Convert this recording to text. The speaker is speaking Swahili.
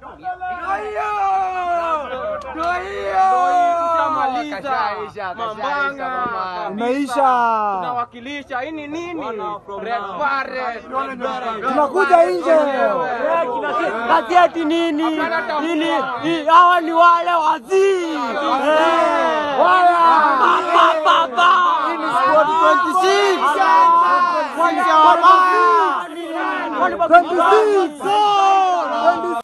Imeisha. Tunawakilisha ini nini? Red Barret. Tunakuja nje. Kati eti nini? Nini? Hawa ni wale wazii. Wala. Ini squad 26. 26.